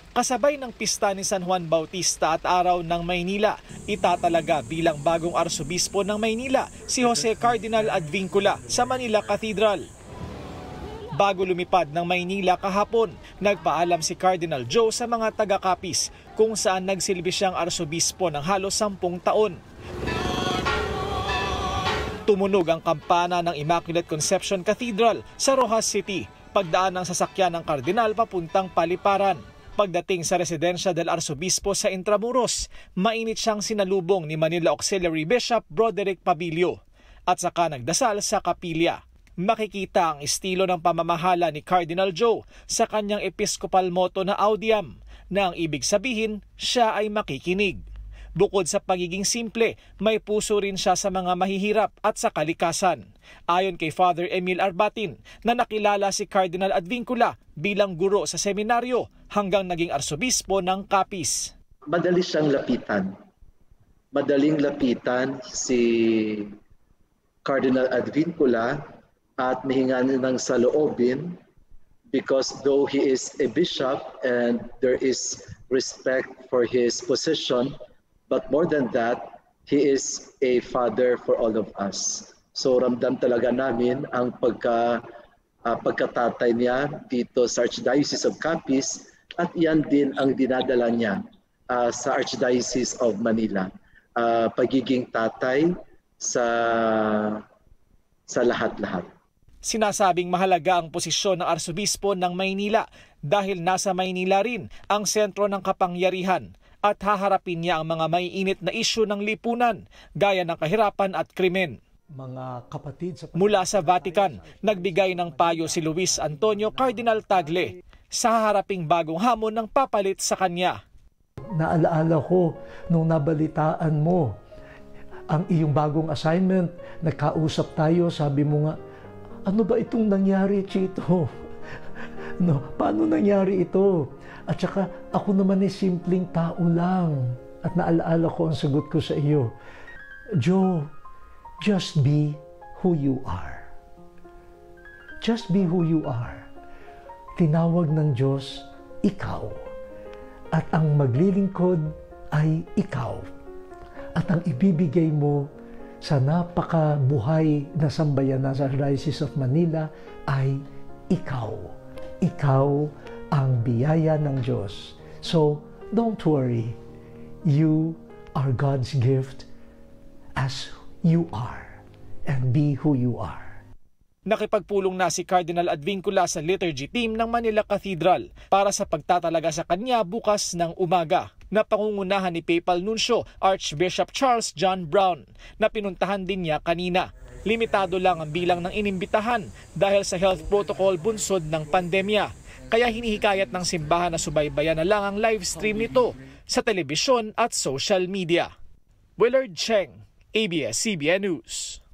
Kasabay ng pista ni San Juan Bautista at Araw ng Maynila, itatalaga bilang bagong arsobispo ng Maynila si Jose Cardinal Advincula sa Manila Cathedral. Bago lumipad ng Maynila kahapon, nagpaalam si Cardinal Joe sa mga taga-Capiz kung saan nagsilbi siyang arsobispo ng halos 10 taon. Tumunog ang kampana ng Immaculate Conception Cathedral sa Rojas City, pagdaan ng sasakyan ng kardinal papuntang Paliparan. Pagdating sa residensya del Arsobispo sa Intramuros, mainit siyang sinalubong ni Manila Auxiliary Bishop Broderick Pabilio at saka nagdasal sa kapilya. Makikita ang estilo ng pamamahala ni Cardinal Joe sa kanyang episcopal motto na Audiam, na ang ibig sabihin siya ay makikinig. Bukod sa pagiging simple, may puso rin siya sa mga mahihirap at sa kalikasan. Ayon kay Father Emil Arbatin, na nakilala si Cardinal Advincula bilang guro sa seminaryo hanggang naging arsobispo ng Capiz. Madali siyang lapitan. Madaling lapitan si Cardinal Advincula at mahingan ng saloobin because though he is a bishop and there is respect for his position, but more than that, he is a father for all of us. So ramdam talaga namin ang pagkatatay niya dito sa Archdiocese of Capiz at yan din ang dinadala niya sa Archdiocese of Manila. Pagiging tatay sa lahat-lahat. Sinasabing mahalaga ang posisyon ng Arsobispo ng Maynila dahil nasa Maynila rin ang sentro ng kapangyarihan at haharapin niya ang mga maiinit na isyu ng lipunan gaya ng kahirapan at krimen. Mga kapatid mula sa Vatican, nagbigay ng payo si Luis Antonio Cardinal Tagle sa haharaping bagong hamon ng papalit sa kanya. Naalaala ko nung nabalitaan mo ang iyong bagong assignment, nagkausap tayo, sabi mo nga, ano ba itong nangyari, Chito? No, paano nangyari ito? At saka ako naman ay simpleng tao lang. At naalaala ko ang sagot ko sa iyo, Joe, just be who you are. Just be who you are. Tinawag ng Diyos, ikaw. At ang maglilingkod ay ikaw. At ang ibibigay mo sa napakabuhay na sambayanan sa Archdiocese of Manila ay ikaw. Ikaw ang biyaya ng Diyos. So, don't worry. You are God's gift as you are, and be who you are. Nakipagpulong na si Cardinal Advincula sa liturgy team ng Manila Cathedral para sa pagtatalaga sa kanya bukas ng umaga, na pangungunahan ni Papal Nuncio Archbishop Charles John Brown, na pinuntahan din niya kanina. Limitado lang ang bilang ng inimbitahan dahil sa health protocol bunsod ng pandemya. Kaya hinihikayat ng simbahan na subaybayan na lang ang live stream nito sa telebisyon at social media. Willard Cheng, ABS-CBN News.